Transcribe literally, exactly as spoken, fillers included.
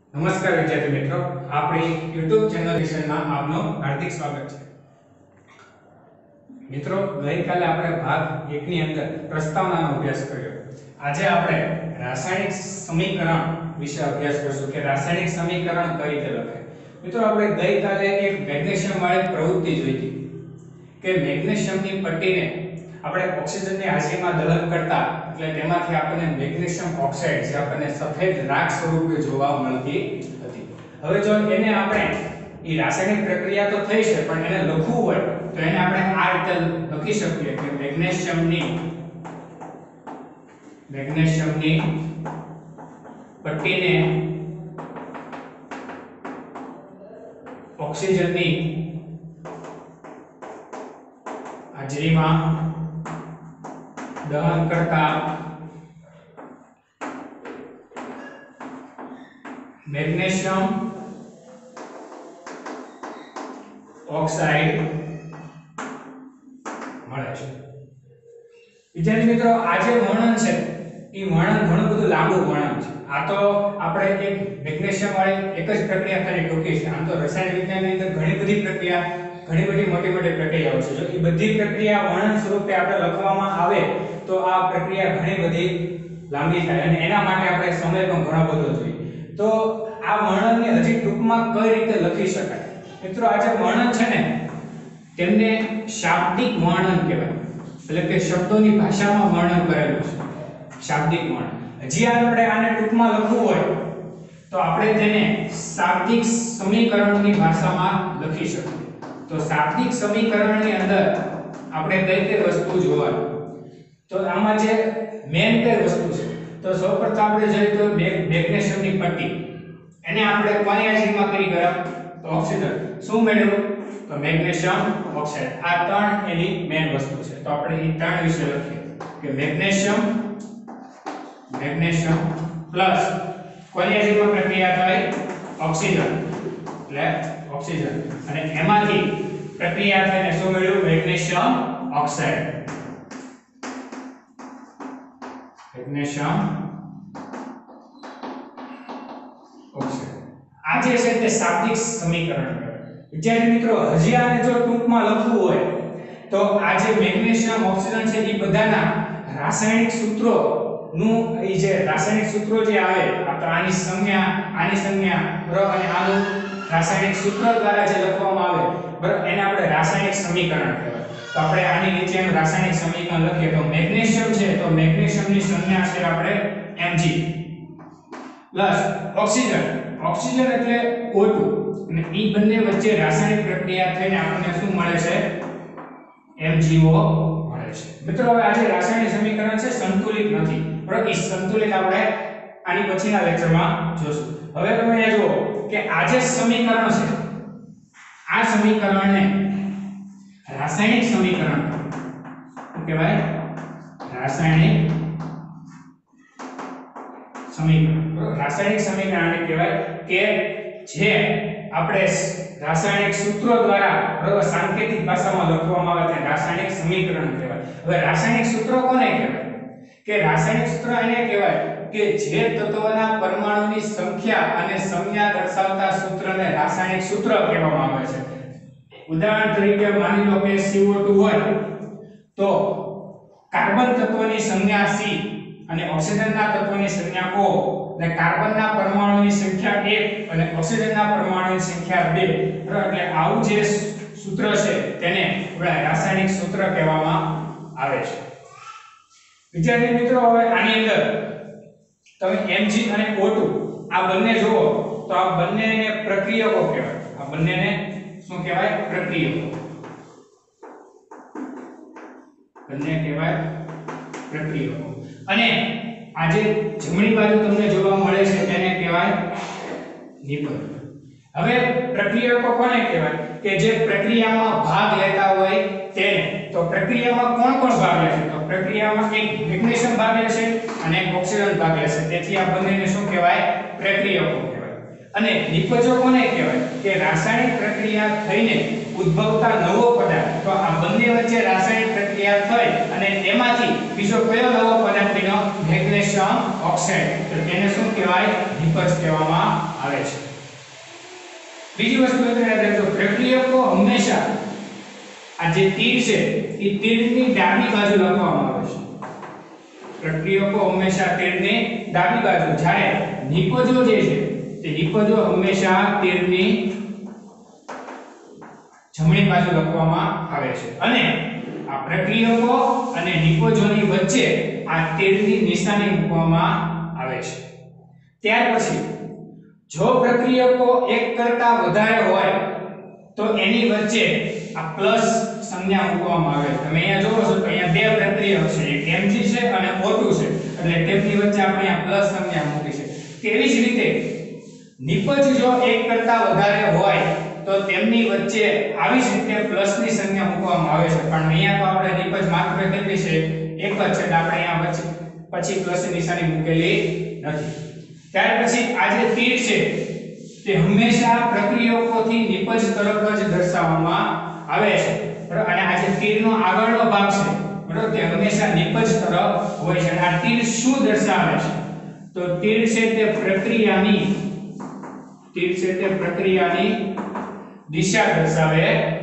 નમસ્કાર વિદ્યાર્થી મિત્રો, આપણી YouTube ચેનલ વિશેના આપનું હાર્દિક સ્વાગત છે. મિત્રો, ગઈકાલે આપણે ભાગ એક ની અંદર પ્રસ્તાવનાનો અભ્યાસ કર્યો. આજે આપણે રાસાયણિક સમીકરણ વિશે અભ્યાસ કરીશું કે રાસાયણિક સમીકરણ કઈ રીતે લખાય. મિત્રો, આપણે ગઈકાલે એક મેગ્નેશિયમ વાળી પ્રવૃત્તિ જોઈ હતી કે મેગ્નેશિયમની પટ્ટીને આપણે ઓક્સિજનની હાજરીમાં દહન કરતા એટલે તેમાંથી આપણને મેગ્નેશિયમ ઓક્સાઇડ જે આપણને સફેદ રાખ સ્વરૂપે જોવા મળતી હતી. હવે જો એને આપણે ઈ રાસાયણિક પ્રક્રિયા તો થઈ છે પણ એને લખવું હોય તો એને આપણે આ રીતે લખી શકીએ કે મેગ્નેશિયમની મેગ્નેશિયમની પટ્ટીને ઓક્સિજનની હાજરીમાં દહન કરતા મેગ્નેશિયમ ઓક્સાઇડ મળે છે. વિદ્યાર્થી મિત્રો, આ જે વર્ણન છે એ વર્ણન ઘણું બધું લાંબુ વર્ણન છે. આ તો આપણે એક મેગ્નેશિયમ વાળી એક જ પ્રક્રિયા ખાલી ટૂંકી છે. આમ તો રસાયણ વિજ્ઞાનની અંદર ઘણી બધી પ્રક્રિયા ઘણી બધી મોટી મોટી પ્રક્રિયાઓ છે. જો એ બધી પ્રક્રિયા વર્ણન સ્વરૂપે આપણે લખવામાં આવે તો આ પ્રક્રિયા ઘણી બધી લાંબી થાય અને એના માટે આપણે સમય પણ ઘણો બધો જોઈએ. તો આ વર્ણનને હજી ટૂંકમાં કઈ રીતે લખી શકાય? મિત્રો, આ જે વર્ણન છે ને તેમને શાબ્દિક વર્ણન કહેવાય. એટલે કે શબ્દોની ભાષામાં વર્ણન કરેલું છે, શાબ્દિક વર્ણન. હજી આપણે આને ટૂંકમાં લખવું હોય તો આપણે તેને શાબ્દિક સમીકરણની ભાષામાં લખી શકીએ. તો શાબ્દિક સમીકરણની અંદર આપણે કઈ કઈ વસ્તુ જોવાની? તો આમાં જે મેન કઈ વસ્તુ છે તો સૌપ્રથમ આપણે જોઈએ તો મેગ્નેશિયમની પટ્ટી એને આપણે કોની હાજરીમાં કરી ગરમ? તો ઓક્સિજન. શું મેળવ્યું? તો મેગ્નેશિયમ ઓક્સાઇડ. આ ત્રણ એની મેન વસ્તુ છે. તો આપણે એ ત્રણ વિશે લખીએ કે મેગ્નેશિયમ મેગ્નેશિયમ પ્લસ કોની હાજરીમાં પ્રક્રિયા થાય? ઓક્સિજન. એટલે ઓક્સિજન અને એમાંથી પ્રક્રિયા થઈને શું મળ્યું? Magnesium oxide. Magnesium oxide. આ જે છે તે શાબ્દિક સમીકરણ કહેવાય. વિદ્યાર્થી મિત્રો, હજી આને જો ટૂંકમાં લખવું હોય તો આ જે મેગ્નેશિયમ ઓક્સિજન છે એ બધાના રાસાયણિક સૂત્રો નું એ જે રાસાયણિક સૂત્રો જે આવે તો આની સંજ્ઞા આની સંજ્ઞા બરાબર અને આનું રાસાયણિક સૂત્ર દ્વારા જે લખવામાં આવે બરાબર એને આપણે રાસાયણિક સમીકરણ કહેવાય. તો આપણે આની નીચેનું રાસાયણિક સમીકરણ લખીએ તો મેગ્નેશિયમ છે તો મેગ્નેશિયમની સંજ્ઞા છે આપણે Mg પ્લસ ઓક્સિજન. ઓક્સિજન એટલે O ટુ અને ઈ બંને વચ્ચે રાસાયણિક પ્રક્રિયા થઈને આપણને શું મળે છે? M g O મળે છે. મિત્રો, હવે આ જે રાસાયણિક સમીકરણ છે સંતુલિત નથી બરાબર. ઈ સંતુલિત આપણે આની પછીના લેક્ચરમાં જોશું. હવે તમે અહીંયા જુઓ કે આ જે સમીકરણ છે આ સમીકરણને રાસાયણિક સમીકરણ કહેવાય. રાસાયણિક સમીકરણ બરાબર. રાસાયણિક સમીકરણ કહેવાય કે જે આપણે રાસાયણિક સૂત્રો દ્વારા બરાબર સાંકેતિક ભાષામાં લખવામાં આવે તે રાસાયણિક સમીકરણ કહેવાય. હવે રાસાયણિક સૂત્રો કોને કહેવાય? કે રાસાયણિક સૂત્ર એને કહેવાય કે જે તત્વના પરમાણુની સંખ્યા અને સંજ્ઞા દર્શાવતા સૂત્રને રાસાયણિક સૂત્ર કહેવામાં આવે છે. ઉદાહરણ તરીકે માની લો કે C O ટુ હોય તો કાર્બન તત્વની સંજ્ઞા C અને ઓક્સિજનના તત્વની સંજ્ઞા O અને કાર્બનના પરમાણુની સંખ્યા એક અને ઓક્સિજનના પરમાણુની સંખ્યા બે બરાબર. એટલે આવું જે સૂત્ર છે તેને આપણે રાસાયણિક સૂત્ર કહેવામાં આવે છે. વિદ્યાર્થી મિત્રો, હવે આની અંદર તમે Mg અને O ટુ આ બંને જુઓ તો આ બંનેને પ્રક્રિયકો કહેવાય. આ બંનેને શું કહેવાય? પ્રક્રિયકો. બંને કહેવાય પ્રક્રિયકો. અને આ જે જમણી બાજુ તમને જોવા મળે છે તેને કહેવાય નિપજ. હવે પ્રક્રિયકો કોને કહેવાય? કે જે પ્રક્રિયામાં ભાગ લેતા હોય તેને. તો પ્રક્રિયામાં કોણ કોણ ભાગ લે છે? તો પ્રક્રિયામાં એક મેગ્નેશિયમ ભાગ લે છે અને એક ઓક્સિજન ભાગ લે છે. તેથી આ બંનેને શું કહેવાય? પ્રક્રિયકો કહેવાય. અને નિપજો કોને કહેવાય? કે રાસાયણિક પ્રક્રિયા થઈને ઉદ્ભવતા નવો પદાર્થ. તો આ બંને વચ્ચે રાસાયણિક પ્રક્રિયા થઈ અને તેમાંથી બીજો કયો નવો પદાર્થ બન્યો? Magnesium oxide. તો તેને શું કહેવાય? નિપજ કહેવામાં આવે છે. બીજી વસ્તુ એ યાદ રાખજો, પ્રક્રિયકો હંમેશા આ જે તીર છે એ તીરની ડાબી બાજુ લખવામાં આવે છે. પ્રક્રિયકો હંમેશા તીરની ડાબી બાજુ, જ્યારે નિપજો જે છે તે નિપજો હંમેશા તીરની જમણી બાજુ લખવામાં આવે છે. અને આ પ્રક્રિયકો અને નિપજોની વચ્ચે આ તીરની નિશાની મૂકવામાં આવે છે. ત્યાર પછી જો પ્રક્રિયકો એક કરતા વધારે હોય તો એની વચ્ચે આ પ્લસ સંજ્ઞા મૂકવામાં આવે. તમે અહીંયા જોવો છો તો અહીંયા બે પ્રક્રિયક છે, એક Mg છે અને O ટુ છે, એટલે તેમની વચ્ચે આપણે આ પ્લસ સંજ્ઞા મૂકી છે. તેવી જ રીતે નિપજ જો એક કરતા વધારે હોય તો તેમની વચ્ચે આવી જ રીતે પ્લસની સંજ્ઞા મૂકવામાં આવે છે. પણ અહીંયા તો આપણે નિપજ માત્ર કેટલી છે, એક જ છે, એટલે આપણે અહીંયા વચ્ચે પછી પ્લસની નિશાની મૂકેલી નથી. ત્યાર પછી આ જે તીર છે તે હંમેશા પ્રક્રિયકોથી નિપજ તરફ જ દર્શાવવામાં આવે છે. બરાબર, અને આ જે તીરનો આગળનો ભાગ છે બરાબર, તે હંમેશા નિપજ તરફ હોય છે. આ તીર શું દર્શાવે છે? તો તીર છે તે પ્રક્રિયાની તીર છે તે પ્રક્રિયાની દિશા દર્શાવે